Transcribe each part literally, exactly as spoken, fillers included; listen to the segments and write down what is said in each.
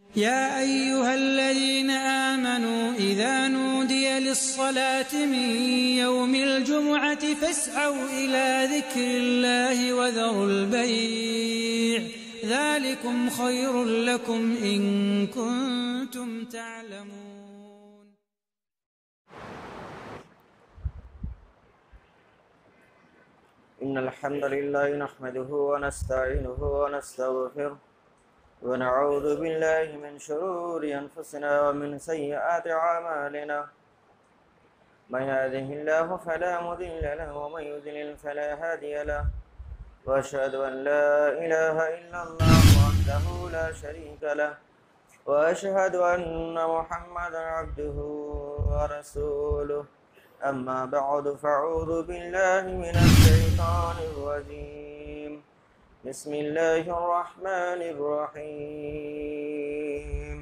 يا أيها الذين آمنوا إذا نودي للصلاة من يوم الجمعة فاسعوا إلى ذكر الله وذروا البيع ذلكم خير لكم إن كنتم تعلمون. إن الحمد لله نحمده ونستعينه ونستغفره ونعوذ بالله من شرور أنفسنا ومن سيئات أعمالنا من يهده الله فلا مضل له ومن يضلل فلا هادي له وأشهد أن لا إله إلا الله وحده لا شريك له وأشهد أن محمدا عبده ورسوله أما بعد فأعوذ بالله من الشيطان الرجيم بسم الله الرحمن الرحيم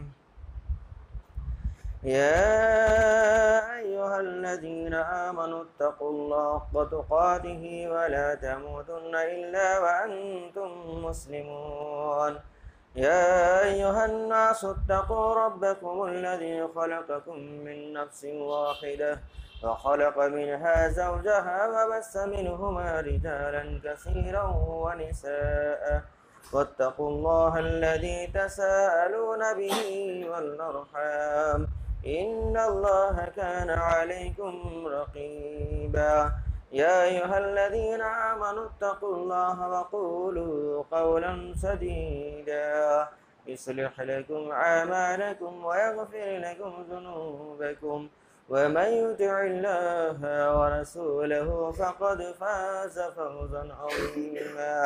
يا أيها الذين آمنوا اتقوا الله حق تقاته ولا تموتن إلا وأنتم مسلمون يا أيها الناس اتقوا ربكم الذي خلقكم من نفس واحدة وخلق منها زوجها وبث منهما رجالا كثيرا ونساء واتقوا الله الذي تساءلون به والأرحام إن الله كان عليكم رقيبا يا أيها الذين آمنوا اتقوا الله وقولوا قولا سديدا يصلح لكم أعمالكم ويغفر لكم ذنوبكم ومن يطع الله ورسوله فقد فاز فوزا عظيما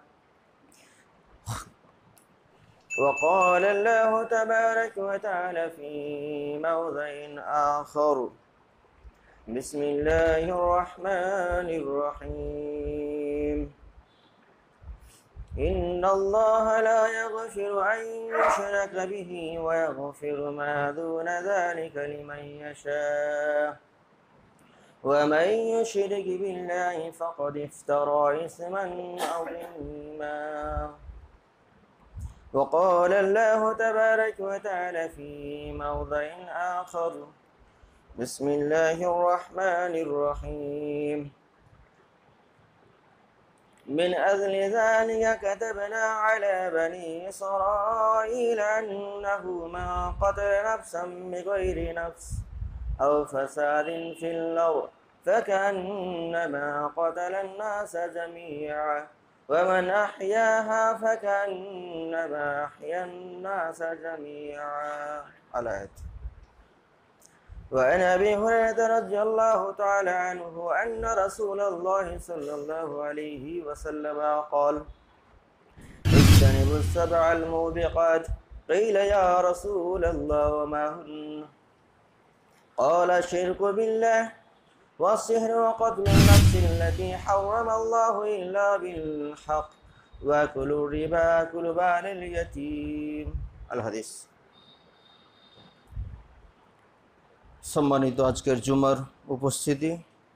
وقال الله تبارك وتعالى في موضع آخر بسم الله الرحمن الرحيم إن الله لا يغفر أن يشرك به ويغفر ما دون ذلك لمن يشاء ومن يشرك بالله فقد افترى إثما عظيما وقال الله تبارك وتعالى في موضع آخر بسم الله الرحمن الرحيم من أجل ذلك كتبنا على بني إسرائيل أنه من قتل نفسا بغير نفس أو فساد في الأرض فكأنما قتل الناس جميعا ومن أحياها فكأنما أحيا الناس جميعا. الآية. وعن أبي هريرة رضي الله تعالى عنه أن رسول الله صلى الله عليه وسلم قال اجتنبوا السبع الموبقات قيل يا رسول الله وما هن قال الشرك بالله والسحر وقتل النفس التي حرم الله إلا بالحق وأكل الربا أكل مال اليتيم. الحديث. সম্মানিত আজকের জুমার উপস্থিতি,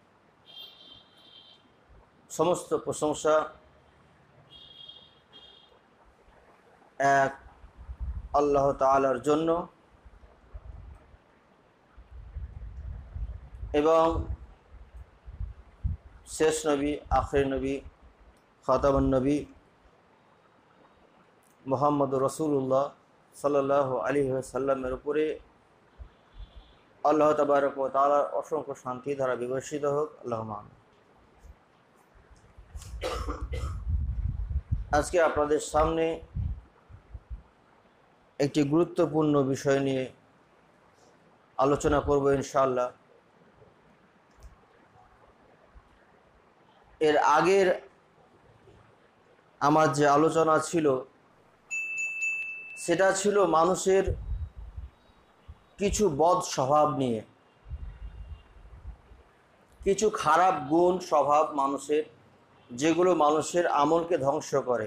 সমস্ত প্রশংসা এক আল্লাহ তাআলার জন্য এবং শেষ নবী আখির নবী খাতামুন নবী মুহাম্মদুর রাসূলুল্লাহ সাল্লাল্লাহু আলাইহি ওয়াসাল্লামের উপরে আল্লাহ তাবারক ওয়া তাআলার অসংখ্য শান্তি ধারা বিবর্ষিত হোক। আল্লাহুম্মা আমিন। আজকে আপনাদের সামনে একটি গুরুত্বপূর্ণ বিষয় নিয়ে আলোচনা করব ইনশাআল্লাহ। এর আগের আমার যে আলোচনা ছিল সেটা ছিল মানুষের কিছু বদ স্বভাব নিয়ে, কিছু খারাপ গুণ স্বভাব মানুষের, যেগুলো মানুষের আমলকে ধ্বংস করে।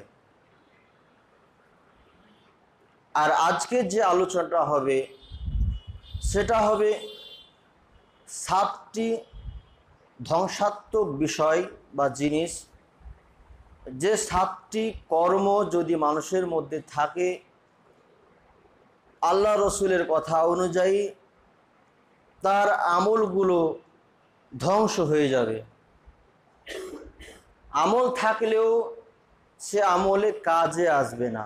আর আজকের যে আলোচনাটা হবে সেটা হবে সাতটি ধ্বংসাত্মক বিষয় বা জিনিস, যে সাতটি কর্ম যদি মানুষের মধ্যে থাকে আল্লাহ রসুলের কথা অনুযায়ী তার আমলগুলো ধ্বংস হয়ে যাবে। আমল থাকলেও সে আমলে কাজে আসবে না।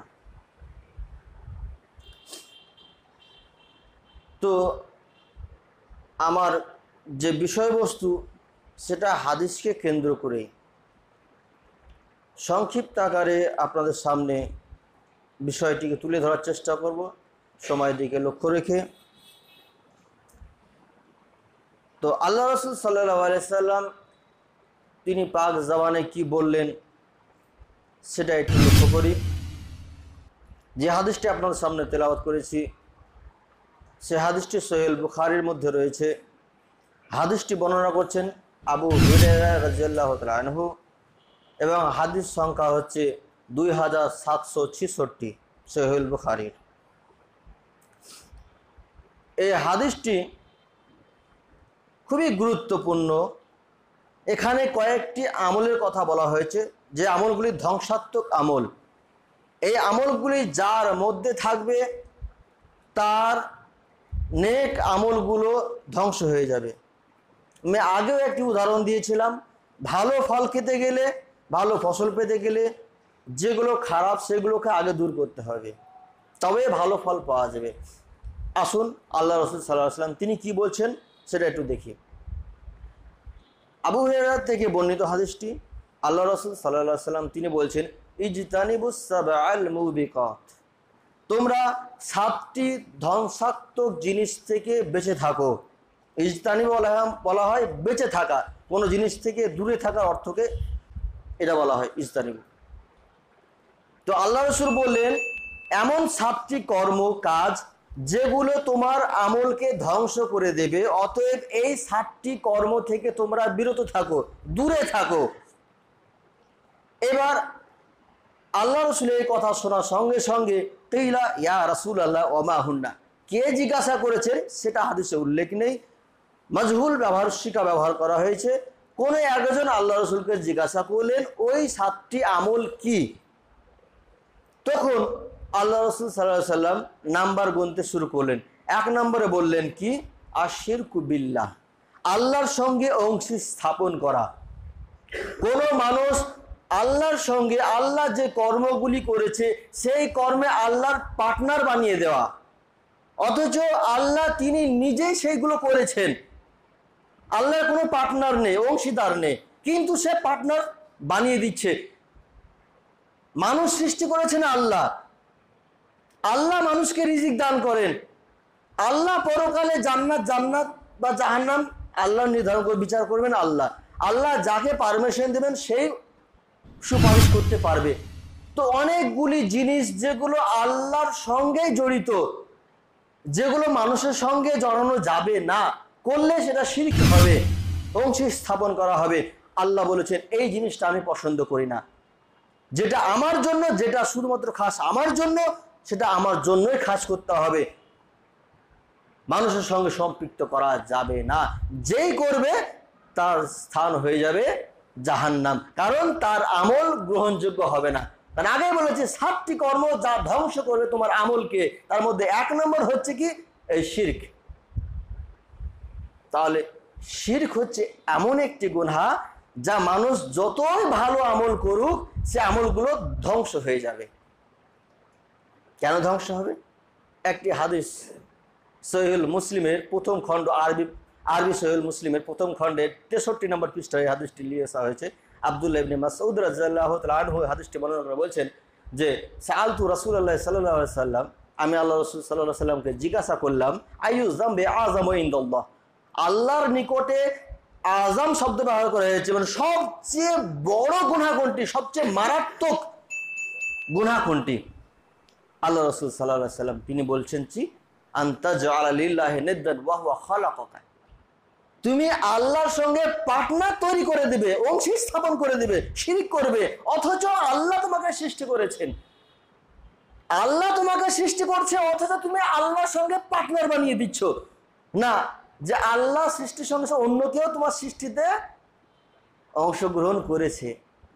তো আমার যে বিষয়বস্তু সেটা হাদিসকে কেন্দ্র করেই সংক্ষিপ্ত আকারে আপনাদের সামনে বিষয়টিকে তুলে ধরার চেষ্টা করব সময়ের দিকে লক্ষ্য রেখে। তো আল্লাহ রসুল সাল্লাল্লাহু আলাইহি সাল্লাম তিনি পাক জবানে কি বললেন সেটা একটু লক্ষ্য করি। যে হাদিসটি আপনাদের সামনে তেলাওয়াত করেছি সে হাদিসটি সহিহ বুখারীর মধ্যে রয়েছে। হাদিসটি বর্ণনা করছেন আবু হুরায়রা রাদিয়াল্লাহু তাআলা আনহু এবং হাদিস সংখ্যা হচ্ছে দুই হাজার সাতশো ছেষট্টি সহিহ বুখারীর। এই হাদিসটি খুবই গুরুত্বপূর্ণ। এখানে কয়েকটি আমলের কথা বলা হয়েছে যে আমলগুলি ধ্বংসাত্মক আমল। এই আমলগুলি যার মধ্যে থাকবে তার নেক আমলগুলো ধ্বংস হয়ে যাবে। আমি আগেও একটি উদাহরণ দিয়েছিলাম, ভালো ফল খেতে গেলে, ভালো ফসল পেতে গেলে যেগুলো খারাপ সেগুলোকে আগে দূর করতে হবে, তবে ভালো ফল পাওয়া যাবে। আসুন আল্লাহ রসুল সাল্লাল্লাহু আলাইহি ওয়াসাল্লাম তিনি কি বলছেন সেটা একটু দেখি। আবু হুরায়রা থেকে বর্ণিত হাদিসটি, আল্লাহ রসুল সাল্লাল্লাহু আলাইহি ওয়াসাল্লাম তিনি বলছেন ইজতানিবুস সাবআল মুবিকাত, তোমরা সাতটি ধ্বংসাত্মক জিনিস থেকে বেঁচে থাকো। ইজতানিব বলা হয় বেঁচে থাকা, কোনো জিনিস থেকে দূরে থাকার অর্থকে এটা বলা হয় ইজতানিব। তো আল্লাহ রসুল বললেন এমন সাতটি কর্ম কাজ যেগুলো তোমার আমলকে ধ্বংস করে দেবে, অতএব এই সাতটি কর্ম থেকে তোমরা বিরত থাকো, দূরে থাকো। এবার আল্লাহ রসুলের এই কথা শোনার সঙ্গে সঙ্গে কিলা ইয়া রাসূলুল্লাহ ওয়া মা হুন্না, কে জিজ্ঞাসা করেছেন সেটা হাদিসে উল্লেখ নেই, মাজহুল ব্যবহার শিকা ব্যবহার করা হয়েছে। কোনো একজন আল্লাহ রসুলকে জিজ্ঞাসা করলেন ওই সাতটি আমল কি? তখন আল্লাহ রসুল সাল্লাল্লাহু আলাইহি সাল্লাম নাম্বার গুনতে শুরু করলেন। এক নম্বরে বললেন কি, আশিরকু বিল্লাহ, আল্লাহর সঙ্গে অংশী স্থাপন করা। কোন মানুষ আল্লাহর সঙ্গে আল্লাহ যে কর্মগুলি করেছে সেই কর্মে আল্লাহর পার্টনার বানিয়ে দেওয়া, অথচ আল্লাহ তিনি নিজেই সেইগুলো করেছেন, আল্লাহর কোনো পার্টনার নেই, অংশীদার নেই, কিন্তু সে পার্টনার বানিয়ে দিচ্ছে। মানুষ সৃষ্টি করেছেন আল্লাহ, আল্লাহ মানুষকে রিজিক দান করেন, আল্লাহ পরকালে জান্নাত জান্নাত বা জাহান্নাম আল্লাহ নির্ধারণ করে বিচার করবেন আল্লাহ। আল্লাহ যাকে পারমিশন দেবেন সেই সুপারিশ করতে পারবে। তো অনেকগুলি জিনিস যেগুলো আল্লাহর সঙ্গে জড়িত, যেগুলো মানুষের সঙ্গে জড়ানো যাবে না, করলে সেটা শিরক হবে, অংশী স্থাপন করা হবে। আল্লাহ বলেছেন এই জিনিসটা আমি পছন্দ করি না, যেটা আমার জন্য, যেটা শুধুমাত্র খাস আমার জন্য, সেটা আমার জন্যই খাস করতে হবে, মানুষের সঙ্গে সম্পৃক্ত করা যাবে না। যেই করবে তার স্থান হয়ে যাবে জাহান্নাম, কারণ তার আমল গ্রহণযোগ্য হবে না। কারণ আগে বলেছে সাতটি কর্ম যা ধ্বংস করবে তোমার আমলকে, তার মধ্যে এক নম্বর হচ্ছে কি, এই শিরক। তাহলে শিরক হচ্ছে এমন একটি গুনাহ যা মানুষ যতই ভালো আমল করুক সে আমলগুলো ধ্বংস হয়ে যাবে। কেন ধ্বংস হবে? একটি হাদিস সহিহ মুসলিমের প্রথম খণ্ড, আরবি আরবি সহিহ মুসলিমের প্রথম খণ্ডের তেষট্টি নম্বর পৃষ্ঠায় হাদিসটি নিয়ে আসা হয়েছে। আব্দুল্লাহ ইবনে মাসউদ রাদিয়াল্লাহু তাআলা আনহু হাদিসটি বর্ণনা করে বলছেন যে সাআলতু রাসূলুল্লাহ সাল্লাল্লাহু আলাইহি সাল্লাম, আমি আল্লাহ রাসূল সাল্লাল্লাহু আলাইহি সাল্লামকে জিজ্ঞাসা করলাম আইয়ু যামবি আযামু ইনদাল্লাহ, আল্লাহর নিকটে আযাম শব্দ ব্যবহার করা হয়েছে, মানে সবচেয়ে বড় গুনাহ কোনটি, সবচেয়ে মারাত্মক গুনাহ কোনটি? আল্লাহ রাসূল সাল্লাল্লাহু আলাইহি সাল্লাম তিনি বলছেন কি, আনতা জাআলা লিল্লাহি নিদ্দান ওয়া হুয়া খালাকাকা, তুমি আল্লাহর সঙ্গে পার্টনার তৈরি করে দিবে, অংশী স্থাপন করে দিবে, শিরক করবে, অথচ আল্লাহ তোমাকে সৃষ্টি করেছেন, আল্লাহ তোমাকে সৃষ্টি করছে, অথচ তুমি আল্লাহর সঙ্গে পার্টনার বানিয়ে দিচ্ছ না। যে আল্লাহ সৃষ্টির সঙ্গে অন্য কেউ তোমার সৃষ্টিতে অংশগ্রহণ করেছে।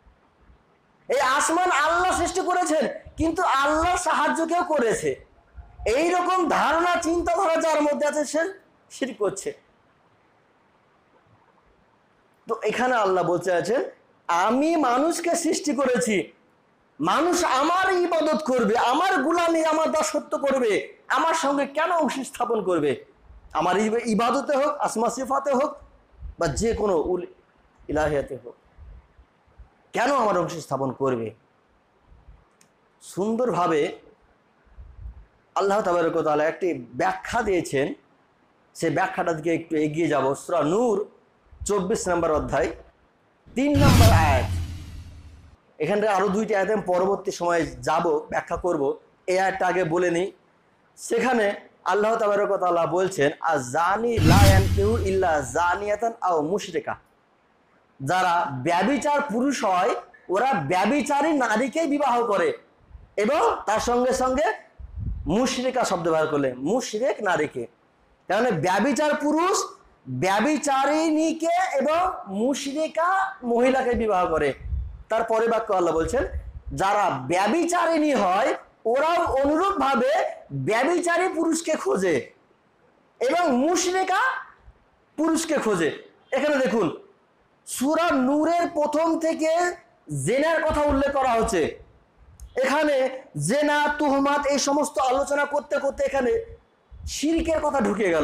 এই আসমান আল্লাহ সৃষ্টি করেছেন, কিন্তু আল্লাহর সাহায্য কেউ করেছে, এইরকম ধারণা চিন্তাধারা যার মধ্যে আছে সে শিরক করছে। তো এখানে আল্লাহ বলতে আছেন আমি মানুষকে সৃষ্টি করেছি, মানুষ আমার ইবাদত করবে, আমার গোলামি, আমার দাসত্ব করবে, আমার সঙ্গে কেন অংশ স্থাপন করবে? আমার ইবাদতে হোক, আসমা সিফাতে হোক, বা যে কোনো উল ইলাহিয়াতে হোক, কেন আমার অংশ স্থাপন করবে? সুন্দরভাবে আল্লাহ তাবারক ওয়া তাআলা একটি ব্যাখ্যা দিয়েছেন, সেই ব্যাখ্যাটা দিকে একটু এগিয়ে যাব। সূরা নূর চব্বিশ নম্বর অধ্যায় তিন নম্বর আয়াত। এখানটা আরো দুইটি আয়াত আমি পরবর্তী সময়ে যাব, ব্যাখ্যা করব। এই আয়াতটা আগে বলে নিই। সেখানে আল্লাহ তাবারক ওয়া তাআলা বলছেন আযানি লা ইয়ানকিহু ইল্লা জানিয়াতান আও মুশরিকা, যারা ব্যভিচার পুরুষ হয় ওরা ব্যভিচারী নারীকেই বিবাহ করে, এবং তার সঙ্গে সঙ্গে মুশরিকা শব্দ ব্যবহার করলে মুশরিক নারীকে। তার মানে ব্যভিচার পুরুষ ব্যভিচারিণীকে এবং মুশরিকা মহিলাকে বিবাহ করে। তারপরে বাক্য আল্লাহ বলছেন যারা ব্যভিচারিণী হয় ওরাও অনুরূপ ভাবে ব্যভিচারী পুরুষকে খোঁজে এবং মুশরিকা পুরুষকে খোঁজে। এখানে দেখুন সূরা নূরের প্রথম থেকে জেনার কথা উল্লেখ করা হচ্ছে। এখানে জেনা, তুহমাত এই সমস্ত আলোচনা করতে করতে এখানে শিরকের কথা ঢুকে গেল।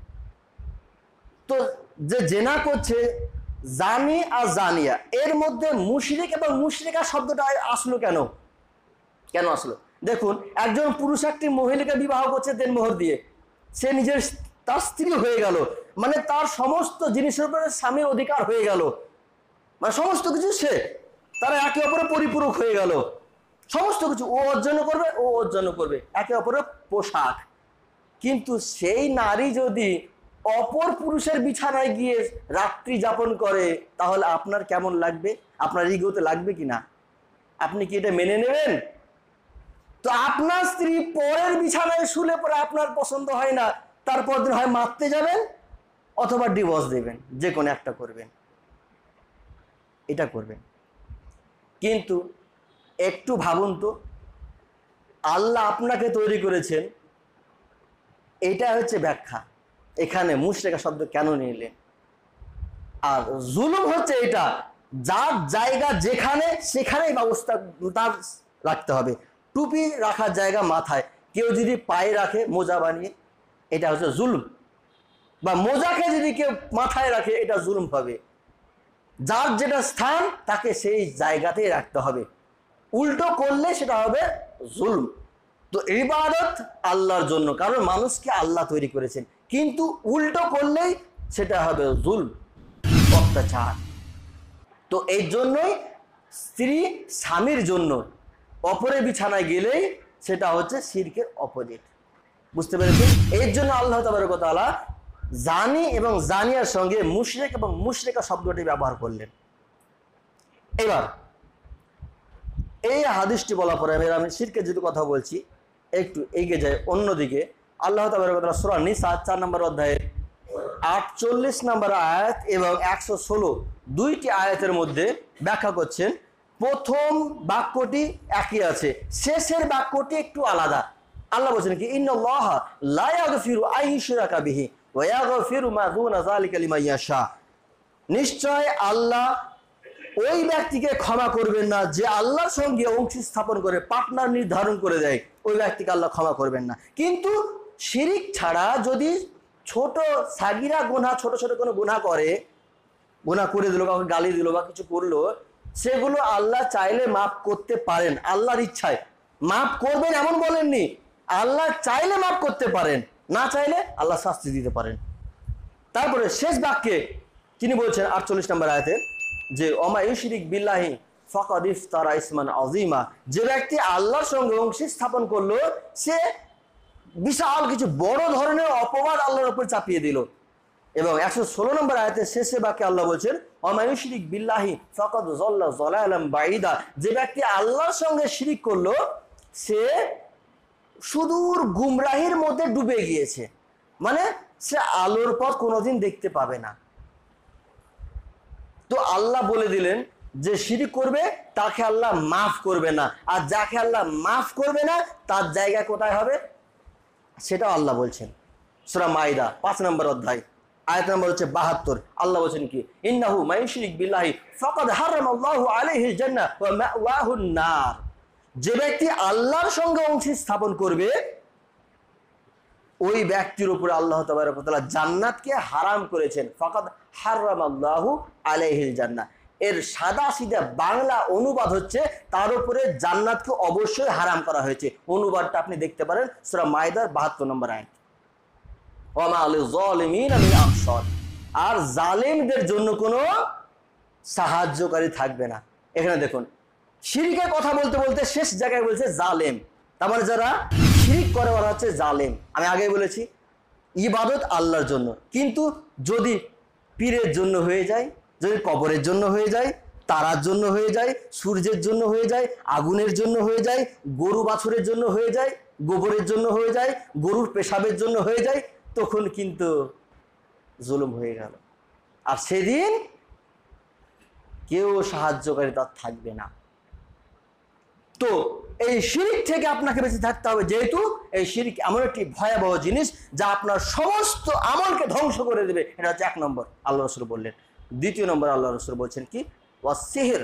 তো যে জেনা করছে জানি আর জানিয়া, এর মধ্যে মুশরিক এবং মুশরিকা শব্দটা আসলো কেন? কেন আসলো? দেখুন একজন পুরুষ একটি মহিলাকে বিবাহ করছে দেনমোহর দিয়ে, সে নিজের তার স্ত্রী হয়ে গেল, মানে তার সমস্ত জিনিসের উপরে স্বামীর অধিকার হয়ে গেল, মানে সমস্ত কিছু সে, তারা একে অপরের পরিপূরক হয়ে গেল। সমস্ত কিছু ও অর্জন করবে, ও অর্জন করবে, একে অপরের পোশাক। কিন্তু সেই নারী যদি অপর পুরুষের বিছানায় গিয়ে রাত্রি যাপন করে তাহলে আপনার কেমন লাগবে? আপনার ইগোতে লাগবে কি না? আপনি কি এটা মেনে নেবেন? তো আপনার স্ত্রী পরের বিছানায় শুলে পরে আপনার পছন্দ হয় না, তারপর দিন হয় মারতে যাবেন অথবা ডিভোর্স দেবেন, যে কোনো একটা করবেন, এটা করবেন। কিন্তু একটু ভাবুন তো, আল্লাহ আপনাকে তৈরি করেছেন, এটা হচ্ছে ব্যাখ্যা। এখানে মুশরিকা শব্দ কেন নিলেন? আর জুলুম হচ্ছে এটা, যার জায়গা যেখানে সেখানেই ব্যবস্থা তার রাখতে হবে। টুপি রাখার জায়গা মাথায়, কেউ যদি পায়ে রাখে মোজা বানিয়ে, এটা হচ্ছে জুলুম। বা মোজাকে যদি কেউ মাথায় রাখে এটা জুলুম হবে। যার যেটা স্থান তাকে সেই জায়গাতেই রাখতে হবে, উল্টো করলে সেটা হবে জুলুম। তো ইবাদত আল্লাহর জন্য, কারণ মানুষকে আল্লাহ তৈরি করেছেন, কিন্তু উল্টো করলেই সেটা হবে জুলম, অত্যাচার। তো এই জন্যই স্ত্রী স্বামীর জন্য অপরের বিছানায় গেলেই সেটা হচ্ছে শিরকের অপোজিট। বুঝতে পেরেছেন? এর জন্য আল্লাহ তাবারক ওয়া তাআলা জানি এবং জানিয়ার সঙ্গে মুশরিক এবং মুশরিকা শব্দটি ব্যবহার করলেন। এবার এই হাদিসটি বলার পরে আমি শিরকের যদি কথা বলছি, একটু এগিয়ে যায় অন্যদিকে। আল্লাহ তাবারক ওয়া তাআলা সূরা নিসা চার নম্বর অধ্যায়ের আটচল্লিশ নম্বর আয়াত এবং একশো ষোলো দুইটি আয়াতের মধ্যে ব্যাখ্যা করছেন। প্রথম বাক্যটি একই আছে, শেষের বাক্যটি একটু আলাদা। আল্লাহ বলছেন কি ইন্নাল্লাহা লা ইয়াগফিরু আন ইউশরাকা বিহি ওয়া ইয়াগফিরু মা দুনা যালিকা লিমান ইয়াশা, নিশ্চয় আল্লাহ ওই ব্যক্তিকে ক্ষমা করবেন না যে আল্লাহর সঙ্গে অংশ স্থাপন করে পার্টনার নির্ধারণ করে দেয়, ওই ব্যক্তিকে আল্লাহ ক্ষমা করবেন না। কিন্তু শিরিক ছাড়া যদি ছোট সাগিরা গুনাহ, ছোট ছোট কোনো গুনাহ করে, গুনাহ করে দিল, কাউকে গালি দিল বা কিছু করলো, সেগুলো আল্লাহ চাইলে মাফ করতে পারেন, আল্লাহর ইচ্ছায় মাফ করবেন এমন বলেননি। আল্লাহ চাইলে মাফ করতে পারেন, না চাইলে আল্লাহ শাস্তি দিতে পারেন। তারপরে শেষ বাক্যে তিনি বলছেন আটচল্লিশ নম্বর আয়াতে যে ওমা ইউশরিক বিল্লাহি ফাকাদ ইফতারা ইসমান আযীমা, যে ব্যক্তি আল্লাহর সঙ্গে অংশ স্থাপন করলো সে বিশাল কিছু বড় ধরনের অপবাদ আল্লাহর উপর চাপিয়ে দিল। এবং একশো ষোলো নম্বর আয়াতের শেষে বাক্যে আল্লাহ বলছেন ওমা ইউশরিক বিল্লাহি ফাকাদ যাল্লা যালালাম বাঈদা, যে ব্যক্তি আল্লাহর সঙ্গে শিরিক করলো সে সুদূর গুমরাহির মধ্যে ডুবে গিয়েছে, মানে সে আলোর পথ কোনোদিন দেখতে পাবে না। তো আল্লাহ বলে দিলেন যে শিরিক করবে তাকে আল্লাহ মাফ করবে না, আর যাকে আল্লাহ মাফ করবে না তার জায়গা কোথায় হবে? সেটাও আল্লাহ বলছেন। সূরা মাইদা পাঁচ নম্বর অধ্যায় আয়াত নম্বর হচ্ছে বাহাত্তর। আল্লাহ বলছেন কি, ইন্নাহু মাইয়ুশরিক বিল্লাহি ফাকাদ হারামাল্লাহু আলাইহিল জান্নাহ ওয়া মাওয়াহুন নার। যে ব্যক্তি আল্লাহর সঙ্গে অংশ স্থাপন করবে ওই ব্যক্তির উপরে আল্লাহ তাবারক ওয়া তাআলা জান্নাতকে হারাম করেছেন। ফাকাদ হারামাল্লাহু আলাইহিল জান্নাহ, এর সাদা সিধা বাংলা অনুবাদ হচ্ছে তার উপরে জান্নাতকে অবশ্যই হারাম করা হয়েছে। অনুবাদটা আপনি দেখতে পারেন সূরা মাইদার বাহাত্তর নম্বর আয়াত। ওয়া মা লিয-যালিমিনা মিন আনসার, আর জালেমদের জন্য কোনো সাহায্যকারী থাকবে না। এখানে দেখুন শিরকের কথা বলতে বলতে শেষ জায়গায় বলছে জালেম, তার মানে যারা শিরক করে ওরা হচ্ছে জালেম। আমি আগেই বলেছি ইবাদত আল্লাহর জন্য, কিন্তু যদি পীরের জন্য হয়ে যায়, যদি কবরের জন্য হয়ে যায়, তারার জন্য হয়ে যায়, সূর্যের জন্য হয়ে যায়, আগুনের জন্য হয়ে যায়, গরু বাছুরের জন্য হয়ে যায়, গোবরের জন্য হয়ে যায়, গরুর পেশাবের জন্য হয়ে যায়, তখন কিন্তু জুলুম হয়ে গেল। আর সেদিন কেউ সাহায্যকারী তার থাকবে না। তো এই শিরক থেকে আপনাকে বেঁচে থাকতে হবে, যেহেতু এই শিরক এমন একটি ভয়াবহ জিনিস যা আপনার সমস্ত আমলকে ধ্বংস করে দেবে। এটা হচ্ছে এক নম্বর আল্লাহ রাসূল বললেন। দ্বিতীয় নম্বর আল্লাহ রাসূল বলছেন কি, ওয়া সিহর,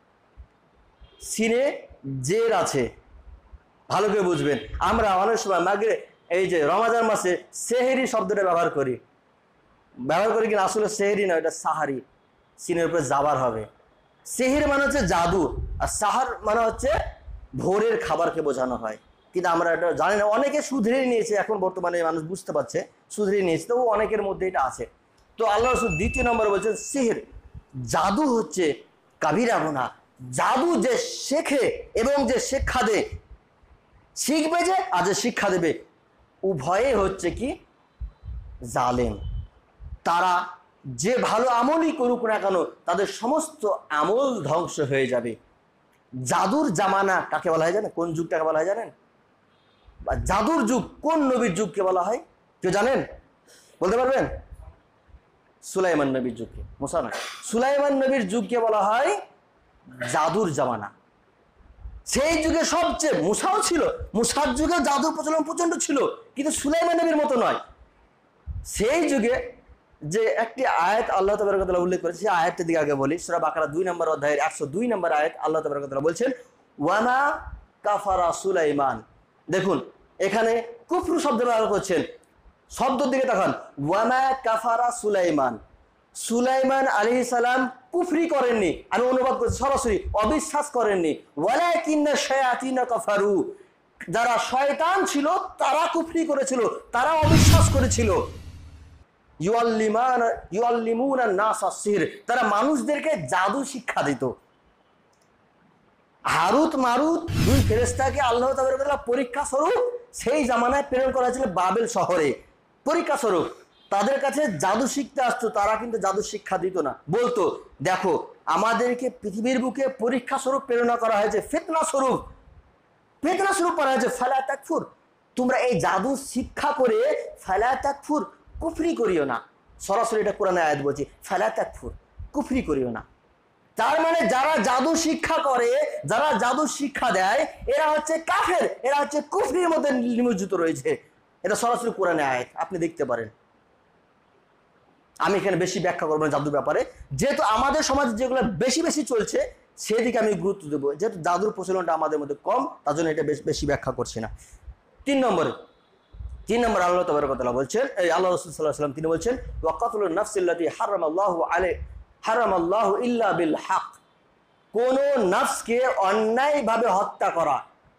সিনে জের আছে, ভালো করে বুঝবেন। আমরা অনেক সময় মাগরিব এই যে রমজান মাসে সেহরি শব্দটা ব্যবহার করি, ব্যবহার করি কিনা, আসলে সেহরি না, এটা সাহারি, সিনের উপরে জাবার হবে। সেহর মানে হচ্ছে জাদু, আর সাহার মানে হচ্ছে ভোরের খাবারকে বোঝানো হয়, কিন্তু আমরা এটা জানি না। অনেকে শুধরে নিয়েছে, এখন বর্তমানে মানুষ বুঝতে পারছে, শুধরে নিয়েছে, তো অনেকের মধ্যে এটা আছে। তো আল্লাহ রাসূল দ্বিতীয় নম্বরে বলছেন সিহর, জাদু হচ্ছে কাবিরা গুনাহ। জাদু যে শেখে এবং যে শিক্ষা দেয়, শিখবে যে আর যে শিক্ষা দেবে, উভয়ে হচ্ছে কি জালেম। তারা যে ভালো আমলই করুক না কেন তাদের সমস্ত আমল ধ্বংস হয়ে যাবে। জাদুর জামানা কাকে বলা হয় জানেন? কোন যুগটাকে বলা হয় জানেন? বা জাদুর যুগ কোন নবীর যুগকে বলা হয় কেউ জানেন? বলতে পারবেন? সুলাইমান নবীর যুগকে, মুসা না, সুলাইমান নবীর যুগকে বলা হয় জাদুর জামানা। সেই যুগে সবচেয়ে, মুসাও ছিল, মুসার যুগে জাদুর প্রচলন প্রচন্ড ছিল, কিন্তু সুলাইমান নবীর মতো নয়। সেই যুগে যে একটি আয়াত আল্লাহ তাবারক ওয়া তাআলা উল্লেখ করেছে, সেই আয়াতটির দিকে আগে বলি। সূরা বাকারা দুই নম্বর অধ্যায়ের একশো দুই নম্বর আয়াত আল্লাহ তাবারক ওয়া তাআলা বলছেন ওয়া মা কাফারা সুলাইমান। দেখুন এখানে কুফরু শব্দ ব্যবহার করছেন, শব্দের দিকে তাকান। ওয়া মা কাফারা সুলাইমান, সুলাইমান আলাইহিস সালাম কুফরি করেননি, আমি অনুবাদ করছি সরাসরি, অবিশ্বাস করেননি। ওয়ালাকিন্না শায়াতিনা কাফারু, যারা শয়তান ছিল তারা কুফরি করেছিল, তারা অবিশ্বাস করেছিল। ইউআল্লিমানা ইউআল্লিমুনা নাস সিহর, তারা মানুষদেরকে জাদু শিক্ষা দিত। হারুত মারুত দুই ফেরেশতাকে আল্লাহ তাবারক ওয়া তাআলা পরীক্ষা স্বরূপ সেই জামানায় প্রেরণ করা হয়েছিল বাবেল শহরে, পরীক্ষা স্বরূপ। তাদের কাছে জাদু শিখতে আসতো, তারা কিন্তু জাদু শিক্ষা দিত না, বলতো দেখো আমাদেরকে পৃথিবীর বুকে পরীক্ষা স্বরূপ প্রেরণা করা হয়েছে, ফিতনা স্বরূপ, ফিতনা স্বরূপ করা হয়েছে, ফালা তাকফুর, তোমরা এই জাদু শিক্ষা করে ফালা তাকফুর, কুফরি করিও না। সরাসরি এটা কোরআনে আয়াত বলছি, ফালা তাকফুর, কুফরি করিও না। তার মানে যারা জাদু শিক্ষা করে, যারা জাদু শিক্ষা দেয়, এরা হচ্ছে কাফের, এরা হচ্ছে কুফরির মধ্যে নিমজ্জিত রয়েছে। এটা সরাসরি কোরআনে আয়াত, আপনি দেখতে পারেন। আমি এখানে বেশি ব্যাখ্যা করবো না জাদুর ব্যাপারে, যেহেতু আমাদের সমাজে যেগুলো বেশি বেশি চলছে সেদিকে আমি গুরুত্ব দেবো, যেহেতু জাদুর প্রচলনটা আমাদের মধ্যে কম, তার জন্য এটা বেশি ব্যাখ্যা করছি না। তিন নম্বরে তিন নম্বর আল্লাহ তাবারক ওয়া তাআলা বলছেন, এই আল্লাহ রাসূল সাল্লাল্লাহু আলাইহি ওয়াসাল্লাম তিনি বলছেন ওয়াকাতুলুন নাফসিল্লাতী হারামাল্লাহু আলাইহি হারামাল্লাহু ইল্লা বিল হক, কোন নফসকে অন্যায়ভাবে হত্যা করা,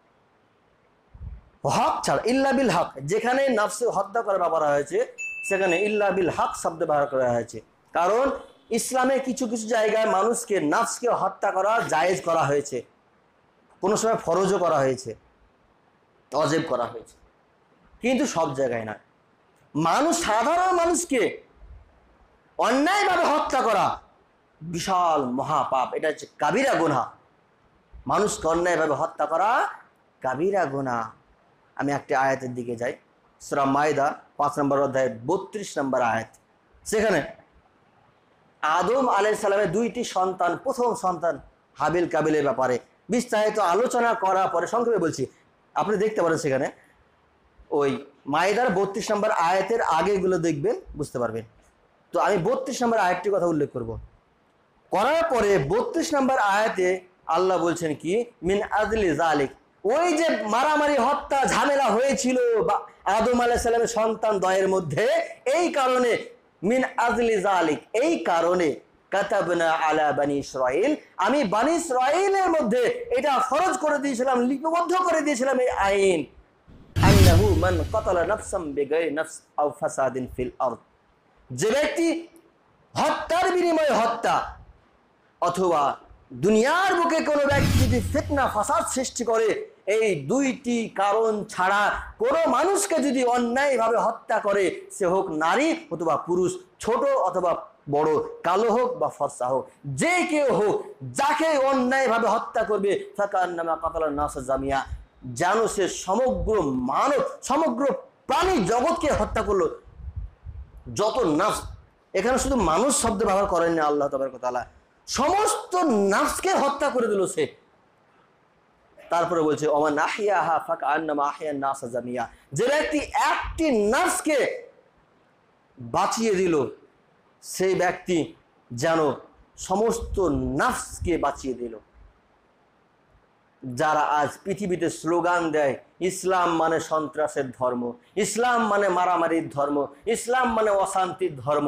হক ছাড়া, ইল্লা বিল হক, যেখানে নফসকে হত্যা করা ব্যবহার হয়েছে সেখানে ইল্লা বিল হক শব্দ ব্যবহার করা হয়েছে। কারণ ইসলামে কিছু কিছু জায়গায় মানুষকে নফসকে হত্যা করা জায়েজ করা হয়েছে, কোনো সময় ফরজও করা হয়েছে, ওয়াজিব করা হয়েছে, কিন্তু সব জায়গায় না। মানুষ, সাধারণ মানুষকে অন্যায়ভাবে হত্যা করা বিশাল মহাপাপ, এটা হচ্ছে কাবিরা গুনাহ। মানুষকে অন্যায়ভাবে হত্যা করা কাবিরা গুনাহ। আমি একটা আয়াতের দিকে যাই, সূরা মাইদা পাঁচ নম্বর অধ্যায় বত্রিশ নম্বর আয়াত। সেখানে আদম আলাইহিস সালামের দুইটি সন্তান, প্রথম সন্তান হাবিল কাবিলের ব্যাপারে বিস্তারিত আলোচনা করার পরে সংক্ষেপে বলছি, আপনি দেখতে পারেন সেখানে ওই মাইদার বত্রিশ নম্বর আয়াতের আগেগুলো দেখবেন, বুঝতে পারবেন। তো আমি বত্রিশ নম্বর আয়াতটির কথা উল্লেখ করব। করার পরে বত্রিশ নম্বর আয়াতে আল্লাহ বলছেন কি, মিন আদলি জালিক, ওই যে মারামারি হত্যা ঝামেলা হয়েছিল আদম আলাইহিস সালামের সন্তান দ্বয়ের মধ্যে, এই কারণে মিন আদলি জালিক, এই কারণে কাতাবনা আলা বানি ইসরাইল, আমি বানি ইসরাইলের মধ্যে এটা ফরজ করে দিয়েছিলাম, লিপিবদ্ধ করে দিয়েছিলাম এই আইন, আন্নাহু মান কাতালা নাফসাম বিগাইরি নাফস আও ফাসাদিন ফিল আরদ, যে ব্যক্তি হত্যার বিনিময়ে হত্যা অথবা দুনিয়ার বুকে কোনো ব্যক্তি যদি ফিতনা ফাসাদ সৃষ্টি করে, এই দুইটি কারণ ছাড়া কোনো মানুষকে যদি অন্যায়ভাবে হত্যা করে, সে হোক নারী অথবা পুরুষ, ছোট অথবা বড়, কালো হোক বা ফর্সা হোক, যে কেউ হোক, যাকে অন্যায়ভাবে হত্যা করবে, ফাকান্নামা কাতালান নাস জামিয়া, যেন সে সমগ্র মানব সমগ্র প্রাণী জগৎকে হত্যা করলো। যত নাফস, এখানে শুধু মানুষ শব্দ ব্যবহার করেননি আল্লাহ তাবারক ওয়া তাআলা, সমস্ত নাফসকে হত্যা করে দিল সে। তারপরে বলছে ওমান আহইয়াহা ফাকান্নামা আহইয়ান নাস জামিয়া, যে ব্যক্তি একটি নাফসকে বাঁচিয়ে দিল, সেই ব্যক্তি যেন সমস্ত নাফসকে বাঁচিয়ে দিল। যারা আজ পৃথিবীতে স্লোগান দেয় ইসলাম মানে সন্ত্রাসের ধর্ম, ইসলাম মানে মারামারির ধর্ম, ইসলাম মানে অশান্তির ধর্ম,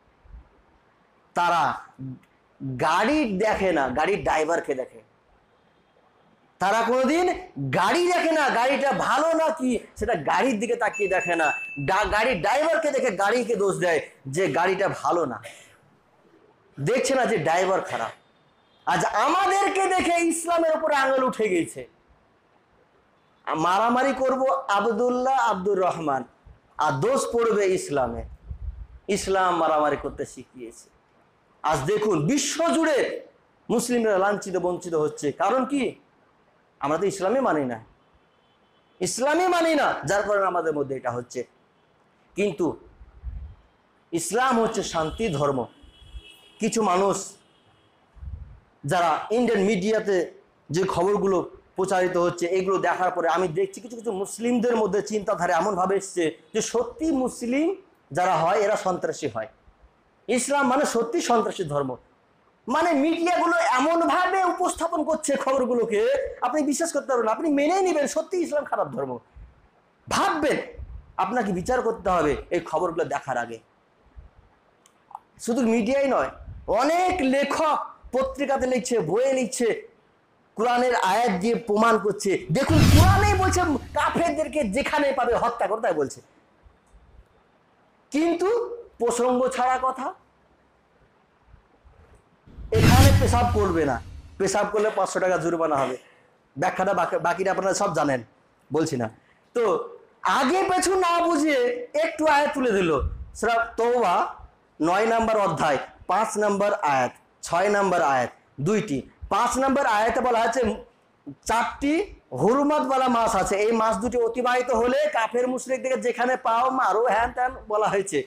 তারা গাড়ি দেখে না, গাড়ির ড্রাইভারকে দেখে। তারা কোনোদিন গাড়ি দেখে না, গাড়িটা ভালো না কি সেটা গাড়ির দিকে তাকিয়ে দেখে না, গাড়ির ড্রাইভারকে দেখে গাড়িকে দোষ দেয় যে গাড়িটা ভালো না, দেখছে না যে ড্রাইভার খারাপ। আজ আমাদেরকে দেখে ইসলামের উপরে আঙুল উঠে গেছে। মারামারি করব আব্দুল্লাহ আব্দুর রহমান, আর দোষ পড়বে ইসলামে। ইসলাম মারামারি করতে শিখিয়েছে। আজ দেখুন বিশ্ব জুড়ে মুসলিমরা লাঞ্ছিত বঞ্চিত হচ্ছে। কারণ কি? আমরা তো ইসলামই মানি না, ইসলামই মানি না, যার কারণে আমাদের মধ্যে এটা হচ্ছে। কিন্তু ইসলাম হচ্ছে শান্তি ধর্ম। কিছু মানুষ যারা ইন্ডিয়ান মিডিয়াতে যে খবরগুলো প্রচারিত হচ্ছে, এগুলো দেখার পরে আমি দেখছি কিছু কিছু মুসলিমদের মধ্যে চিন্তাধারা এমনভাবে এসছে যে সত্যি মুসলিম যারা হয় এরা সন্ত্রাসী হয়, ইসলাম মানে সত্যি সন্ত্রাসী ধর্ম। মানে মিডিয়াগুলো এমনভাবে উপস্থাপন করছে খবরগুলোকে, আপনি বিশ্বাস করতে পারবেন, আপনি মেনেই নেবেন সত্যি ইসলাম খারাপ ধর্ম। ভাববেন, আপনাকে বিচার করতে হবে এই খবরগুলো দেখার আগে। শুধু মিডিয়াই নয়, অনেক লেখক পত্রিকাতে লিখছে, বইয়ে লিখছে, কোরআনের আয়াত দিয়ে প্রমাণ করছে। দেখুন কোরআনেই বলছে কাফেরদেরকে যেখানে পাবে হত্যা করতে, তাই বলছে। কিন্তু প্রসঙ্গ ছাড়া কথা, এখানে পেশাব করবে না, পেশাব করলে পাঁচশো টাকা জরিমানা হবে। ব্যাখ্যাটা বাকিটা আপনারা সব জানেন, বলছি না। তো আগে পেছু না বুঝিয়ে একটু আয়াত তুলে দিল। সূরা তওবা নয় নম্বর অধ্যায় পাঁচ নম্বর আয়াত, ছয় নম্বর আয়াত, দুইটি। পাঁচ নম্বর আয়াতে বলা আছে চারটি হুরমাতওয়ালা মাস আছে, এই মাস দুটি অতিবাহিত হলে কাফের মুশরিকদের যেখানে পাও মারো, হ্যান ত্যান বলা হয়েছে।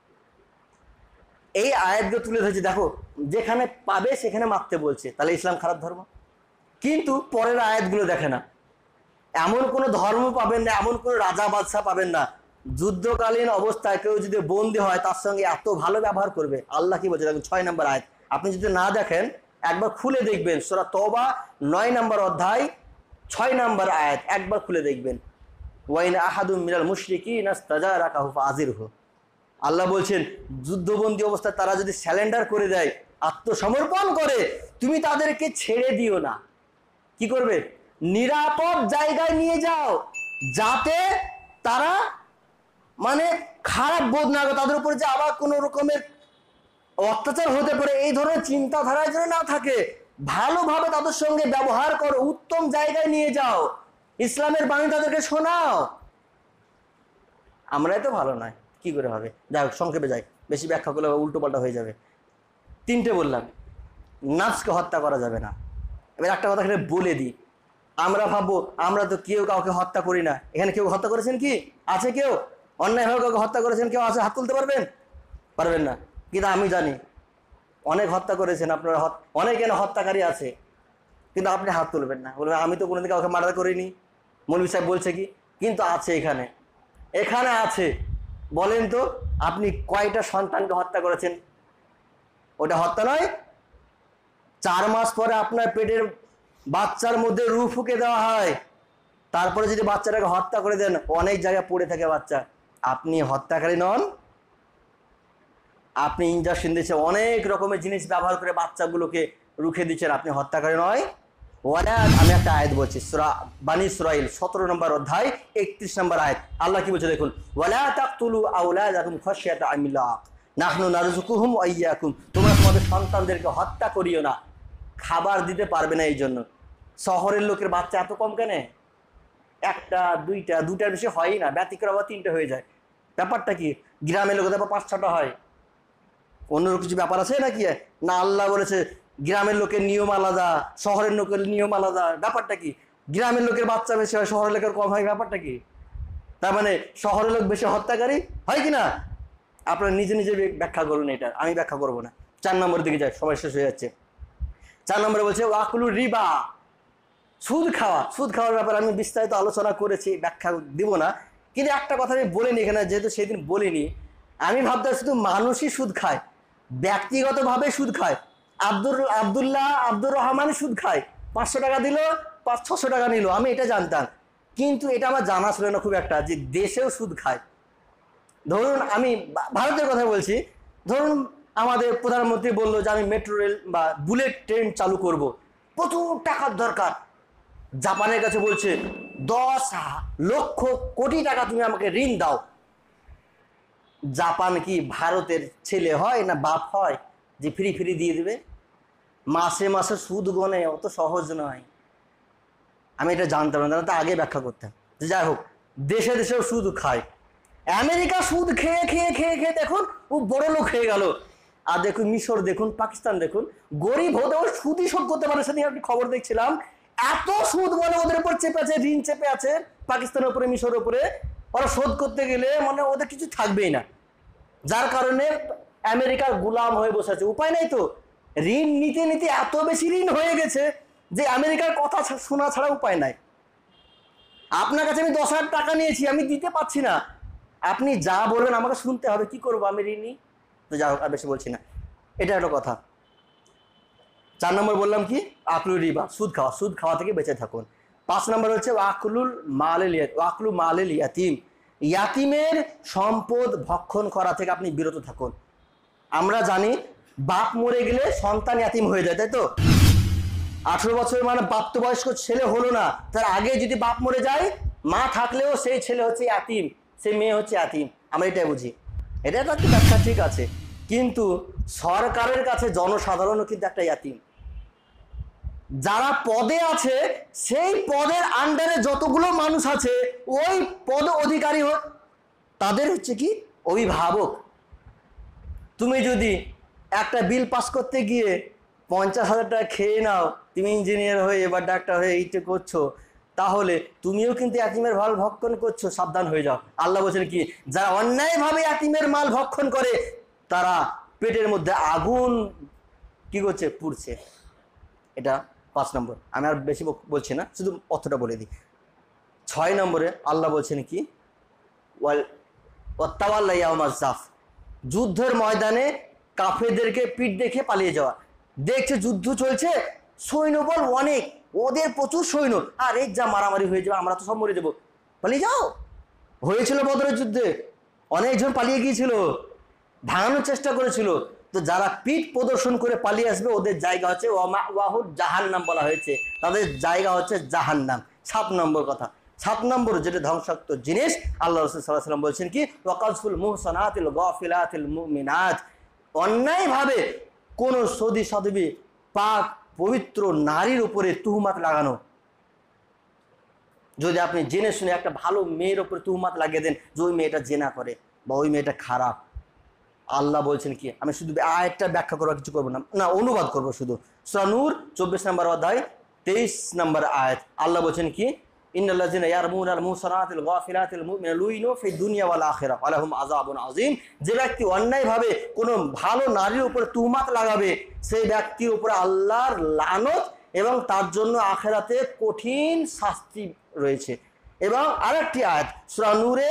এই আয়াতগুলো তুলে ধরেছে, দেখো যেখানে পাবে সেখানে মারতে বলছে, তাহলে ইসলাম খারাপ ধর্ম। কিন্তু পরের আয়াতগুলো দেখে না। এমন কোনো ধর্ম পাবেন না, এমন কোনো রাজা বাদশাহ পাবেন না যুদ্ধকালীন অবস্থায় কেউ যদি বন্দী হয় তার সঙ্গে এত ভালো ব্যবহার করবে। আল্লাহ কি বলছে দেখুন, ছয় নম্বর আয়াত, আপনি যদি না দেখেন একবার খুলে দেখবেন, সূরা তওবা নয় নম্বর অধ্যায় ছয় নম্বর আয়াত একবার খুলে দেখবেন। ওয়াইন আহাদুম মিনাল মুশরিকিনা ইস্তাজারাকা ফাজিরহু, আল্লাহ বলছেন যুদ্ধবন্দী অবস্থায় তারা যদি স্যালেন্ডার করে দেয়, আত্মসমর্পণ করে, তুমি তাদেরকে ছেড়ে দিও না। কি করবে? নিরাপদ জায়গায় নিয়ে যাও, যাতে তারা মানে খারাপ বোধ না করে, তাদের উপরে যে আবার কোনো রকমের অত্যাচার হতে পারে এই ধরনের চিন্তাধারায় যেন না থাকে। ভালোভাবে তাদের সঙ্গে ব্যবহার করো, উত্তম জায়গায় নিয়ে যাও, ইসলামের বাণী তাদেরকে শোনাও। আমরাই তো ভালো নয়, কি করে হবে? যাই হোক, সংক্ষেপে যাই, বেশি ব্যাখ্যা করলে উল্টো পাল্টা হয়ে যাবে। তিনটে বললাম, নাফসকে হত্যা করা যাবে না। এবার একটা কথা এখানে বলে দিই, আমরা ভাববো আমরা তো কেউ কাউকে হত্যা করি না। এখানে কেউ হত্যা করেছেন কি? আছে কেউ অন্যায়ভাবে কাউকে হত্যা করেছেন? কেউ আছে? হাত তুলতে পারবেন? পারবেন না। কিন্তু আমি জানি অনেক হত্যা করেছেন আপনারা, অনেক এখানে হত্যাকারী আছে, কিন্তু আপনি হাত তুলবেন না, বলবেন আমি তো কোনোদিন কাউকে মার্ডার করিনি, মৌলভী সাহেব বলছে কি। কিন্তু আছে এখানে, এখানে আছে, বলেন তো আপনি কয়টা সন্তানকে হত্যা করেছেন? ওটা হত্যা নয়? চার মাস পরে আপনার পেটের বাচ্চার মধ্যে রূহ ফুঁকে দেওয়া হয়, তারপরে যদি বাচ্চাটাকে হত্যা করে দেন, অনেক জায়গায় পড়ে থাকে বাচ্চা, আপনি হত্যাকারী নন? আপনি ইনজেকশন দিচ্ছেন, অনেক রকমের জিনিস ব্যবহার করে বাচ্চাগুলোকে রুখে দিচ্ছেন, আপনি হত্যাকারী নয়? ওয়ালা, আমি একটা আয়াত বলছি, সূরা বানী ইসরাঈল সতেরো নম্বর অধ্যায় একত্রিশ নম্বর আয়াত। আল্লাহ কি বলছে দেখুন, ওয়ালা তাকতুলু আওলাদাকুম খাশিয়াতা ইমলাক নাহনু নারযুকুহুম ওয়া ইয়্যাকুম, তোমরা তোমাদের সন্তানদেরকে হত্যা করিও না, খাবার দিতে পারবে না এই জন্য। শহরের লোকের বাচ্চা এত কম কেন? একটা দুইটা, দুটার বেশি হয়ই না, ব্যতিক্রম আবার তিনটে হয়ে যায়। ব্যাপারটা কি? গ্রামের লোকের আবার পাঁচ ছটা হয়, অন্য কিছু ব্যাপার আছে নাকি? না, আল্লাহ বলেছে গ্রামের লোকের নিয়ম আলাদা, শহরের লোকের নিয়ম আলাদা। ব্যাপারটা কি? গ্রামের লোকের বাচ্চা বেশি হয়, শহরের লোকের কম হয়, ব্যাপারটা কি? তার মানে শহরের লোক বেশি হত্যাকারী হয় কিনা? আপনারা নিজে নিজে ব্যাখ্যা করুন, এটা আমি ব্যাখ্যা করবো না। চার নম্বরের দিকে যায়, সময় শেষ হয়ে যাচ্ছে। চার নম্বরে বলছে ওয়াকুলু রিবা, সুদ খাওয়া। সুদ খাওয়ার ব্যাপারে আমি বিস্তারিত আলোচনা করেছি, ব্যাখ্যা দিব না, কিন্তু একটা কথা আমি বলিনি এখানে, যেহেতু সেদিন বলিনি। আমি ভাবতাম শুধু মানুষই সুদ খায়, ব্যক্তিগতভাবে সুদ খায়। আব্দুর আবদুল্লাহ আব্দুর রহমান সুদ খায়, পাঁচশো টাকা দিল, পাঁচ ছশো টাকা নিল, আমি এটা জানতাম। কিন্তু এটা আমার জানা ছিল না খুব একটা, যে দেশেও সুদ খায়। ধরুন আমি ভারতের কথা বলছি, ধরুন আমাদের প্রধানমন্ত্রী বললো যে আমি মেট্রো রেল বা বুলেট ট্রেন চালু করব, প্রচুর টাকার দরকার। জাপানের কাছে বলছে দশ লক্ষ কোটি টাকা তুমি আমাকে ঋণ দাও। জাপান কি ভারতের ছেলে হয় না বাপ হয় যে ফ্রি ফ্রি দিয়ে দেবে? মাসে মাসে সুদ গনে, অত সহজ নয়। আমি এটা জানতাম না, তা আগে ব্যাখ্যা করতাম। যাই হোক, দেশে দেশেও সুদ খায়। আমেরিকা সুদ খেয়ে খেয়ে খেয়ে খেয়ে দেখুন ও বড় লোক হয়ে গেল। আর দেখুন মিশর দেখুন, পাকিস্তান দেখুন, গরিব হতেও সুদই শোধ করতে পারে। সেদিন আপনি খবর দেখছিলাম, এত সুদ মানে ওদের উপর চেপে আছে, ঋণ চেপে আছে পাকিস্তানের উপরে, মিশরের উপরে। ওরা শোধ করতে গেলে মানে ওদের কিছু থাকবেই না, যার কারণে আমেরিকার গুলাম হয়ে বসে আছে। উপায় নাই তো, ঋণ নিতে নিতে এত বেশি ঋণ হয়ে গেছে যে আমেরিকার কথা শোনা ছাড়া উপায় নাই। আপনার কাছে আমি দশ হাজার টাকা নিয়েছি, আমি দিতে পারছি না, আপনি যা বলবেন আমাকে শুনতে হবে, কি করবো আমি ঋণ নিই? তো যা হোক, আর বেশি বলছি না, এটা একটা কথা। চার নম্বর বললাম কি? আকলু রিবা, সুদ খাওয়া। সুদ খাওয়া থেকে বেঁচে থাকুন। পাঁচ নম্বর হচ্ছে ওয়াকলুল মালেল ওয়াকলু মালেল ইয়াতিম, ইয়াতিমের সম্পদ ভক্ষণ করা থেকে আপনি বিরত থাকুন। আমরা জানি বাপ মরে গেলে সন্তান ইয়াতিম হয়ে যায়, তাই তো? আঠারো বছর মানে প্রাপ্তবয়স্ক ছেলে হলো না, তার আগে যদি বাপ মরে যায়, মা থাকলেও সেই ছেলে হচ্ছে ইয়াতিম, সেই মেয়ে হচ্ছে ইয়াতিম। আমরা এটাই বুঝি, এটা তো একটা ব্যাখ্যা ঠিক আছে। কিন্তু সরকারের কাছে জনসাধারণও কিন্তু একটা ইয়াতিম। যারা পদে আছে, সেই পদের আন্ডারে যতগুলো মানুষ আছে, ওই পদ অধিকারী হোক, তাদের হচ্ছে কি অভিভাবক। তুমি যদি একটা বিল পাস করতে গিয়ে পঞ্চাশ হাজার টাকা খেয়ে নাও, তুমি ইঞ্জিনিয়ার হয়ে এবার ডাক্তার হয়ে এইটা করছো, তাহলে তুমিও কিন্তু ইয়াতিমের মাল ভক্ষণ করছো, সাবধান হয়ে যাও। আল্লাহ বলছেন কি, যারা অন্যায়ভাবে ইয়াতিমের মাল ভক্ষণ করে, তারা পেটের মধ্যে আগুন কি করছে, পুড়ছে। এটা পাঁচ নম্বর। আমি আর বেশি বলছি না, শুধু অর্থটা বলে দিই। ছয় নম্বরে আল্লাহ বলছেন কি, ওয়াল ওয়াত্তাওয়াল্লা ইয়াউমাজ জাফ, যুদ্ধের ময়দানে কাফেরদেরকে পিঠ দেখে পালিয়ে যাওয়া। দেখছে যুদ্ধ চলছে, সৈন্যবল অনেক, ওদের প্রচুর সৈন্য, আর এই যা মারামারি হয়ে যাবে, আমরা তো সব মরে যাবো, পালিয়ে যাও। হয়েছিল বদরের যুদ্ধে, অনেকজন পালিয়ে গিয়েছিল, ভাঙানোর চেষ্টা করেছিল। তো যারা পিঠ প্রদর্শন করে পালিয়ে আসবে, ওদের জায়গা হচ্ছে ওয়াহুর জাহান্নাম বলা হয়েছে, তাদের জায়গা হচ্ছে জাহান্নাম। সাত নম্বর কথা, সাত নম্বর যেটা ধ্বংসাত্মক জিনিস, আল্লাহ রাসূল সাল্লাল্লাহু আলাইহি ওয়াসাল্লাম বলছেন কি, ওয়াকাজফুল মুহসানাতিল গাফিলাতিল মুমিনাত, অন্যায়ভাবে কোন সদী সাধবী পাক পবিত্র নারীর উপরে তুহমাত লাগানো। যদি আপনি জেনে শুনে একটা ভালো মেয়ের উপরে তুহমাত লাগিয়ে দেন যে ওই মেয়েটা জেনা করে বা ওই মেয়েটা খারাপ, আল্লাহ বলছেন কি, আমি শুধু আয়াতটা ব্যাখ্যা করবো, কিছু করবো না, না অনুবাদ করবো শুধু। সূরা নূর চব্বিশ নম্বর অধ্যায় তেইশ নম্বর আয়াত, আল্লাহ বলছেন কি, ইন্নাল্লাযিনা ইয়ারমুনাল মুহসানাতিল গাফিলাতিল মুমিনাতিল লুইনু ফিদ দুনিয়া ওয়াল আখিরাহ ওয়া লাহুম আযাবুন আযীম। যে ব্যক্তি অন্যায়ভাবে কোনো ভালো নারীর উপরে তুহমাত লাগাবে, সেই ব্যক্তির উপরে আল্লাহর লানত এবং তার জন্য আখিরাতে কঠিন শাস্তি রয়েছে। এবং আরেকটি আয়াত সূরা নূরের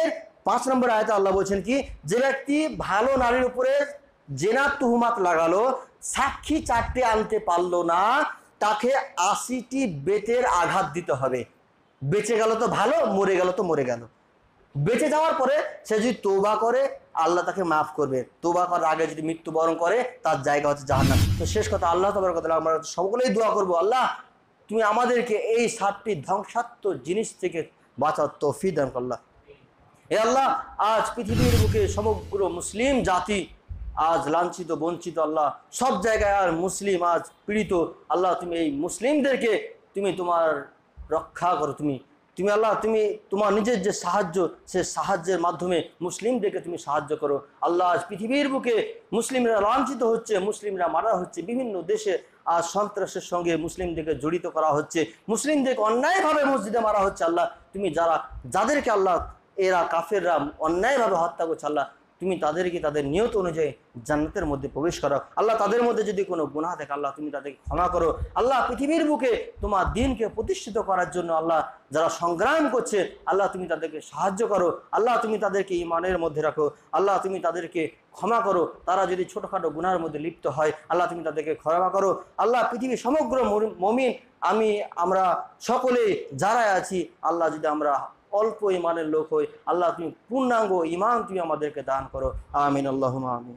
পাঁচ নম্বর আয়াতে আল্লাহ বলছেন কি, যে ব্যক্তি ভালো নারীর উপরে জেনার তুহমাত লাগালো, সাক্ষী চারটে আনতে পারলো না, তাকে আশিটি বেতের আঘাত দিতে হবে। বেঁচে গেল তো ভালো, মরে গেল তো মরে গেল। বেঁচে যাওয়ার পরে সে যদি তওবা করে আল্লাহ তাকে মাফ করবে, তওবা করার আগে যদি মৃত্যুবরণ করে তার জায়গা হচ্ছে জাহান্নাম। তো শেষ কথা, আল্লাহ তাবারক ওয়া তাআলা আমরা সকলেই দোয়া করবো, আল্লাহ তুমি আমাদেরকে এই সাতটি ধ্বংসাত্মক জিনিস থেকে বাঁচার তৌফিক দান করো। এ আল্লাহ, আজ পৃথিবীর বুকে সমগ্র মুসলিম জাতি আজ লাঞ্ছিত বঞ্চিত, আল্লাহ সব জায়গায় আর মুসলিম আজ পীড়িত। আল্লাহ তুমি এই মুসলিমদেরকে তুমি তোমার রক্ষা করো। তুমি তুমি আল্লাহ তুমি তোমার নিজের যে সাহায্য, সে সাহায্যের মাধ্যমে মুসলিমদেরকে তুমি সাহায্য করো। আল্লাহ আজ পৃথিবীর বুকে মুসলিমরা লাঞ্ছিত হচ্ছে, মুসলিমরা মারা হচ্ছে, বিভিন্ন দেশে আজ সন্ত্রাসের সঙ্গে মুসলিমদেরকে জড়িত করা হচ্ছে, মুসলিমদেরকে অন্যায়ভাবে মসজিদে মারা হচ্ছে। আল্লাহ তুমি যারা যাদেরকে আল্লাহ এরা কাফেররা অন্যায়ভাবে হত্যা করছে, আল্লাহ তুমি তাদেরকে তাদের নিয়ত অনুযায়ী জান্নাতের মধ্যে প্রবেশ করো। আল্লাহ তাদের মধ্যে যদি কোনো গুনাহ থাকে আল্লাহ তুমি তাদেরকে ক্ষমা করো। আল্লাহ পৃথিবীর বুকে তোমার দ্বীনকে প্রতিষ্ঠিত করার জন্য আল্লাহ যারা সংগ্রাম করছে আল্লাহ তুমি তাদেরকে সাহায্য করো। আল্লাহ তুমি তাদেরকে ঈমানের মধ্যে রাখো। আল্লাহ তুমি তাদেরকে ক্ষমা করো। তারা যদি ছোটোখাটো গুনাহের মধ্যে লিপ্ত হয় আল্লাহ তুমি তাদেরকে ক্ষমা করো। আল্লাহ পৃথিবীর সমগ্র মুমিন আমি আমরা সকলে যারা আছি আল্লাহ যদি আমরা অল্প ইমানের লোক হই আল্লাহ তুমি পূর্ণাঙ্গ ইমান তুমি আমাদেরকে দান করো। আমিন আল্লাহুম্মা আমিন।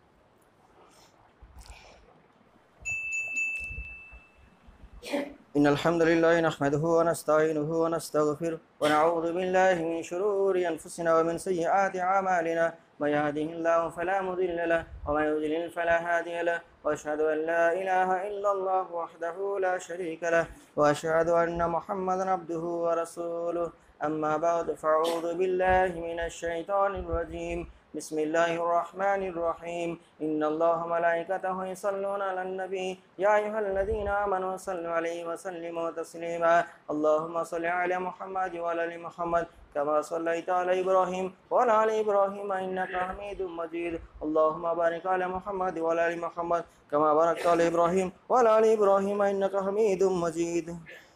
ইন্নাল হামদুলিল্লাহি নাহমাদুহু ওয়া নাস্তাঈনুহু ওয়া নাস্তাগফিরুহু ওয়া নাউযু বিল্লাহি মিন শুরুরি আনফুসিনা ওয়া মিন সাইয়্যাতি আ'মালিনা من يهده الله فلا مضل له ومن يضلل فلا هادي له واشهد ان لا اله الا الله وحده لا شريك له واشهد ان محمدا عبده ورسوله اما بعد فاعوذ بالله من الشيطان الرجيم بسم الله الرحمن الرحيم إن الله وملائكته يصلون على النبي يا أيها الذين آمنوا صلوا عليه وسلموا تسليما اللهم صل على محمد وعلى آل محمد كما صليت على إبراهيم وعلى آل إبراهيم إنك حميد مجيد اللهم بارك على محمد وعلى آل محمد كما باركت على إبراهيم وعلى آل إبراهيم إنك حميد مجيد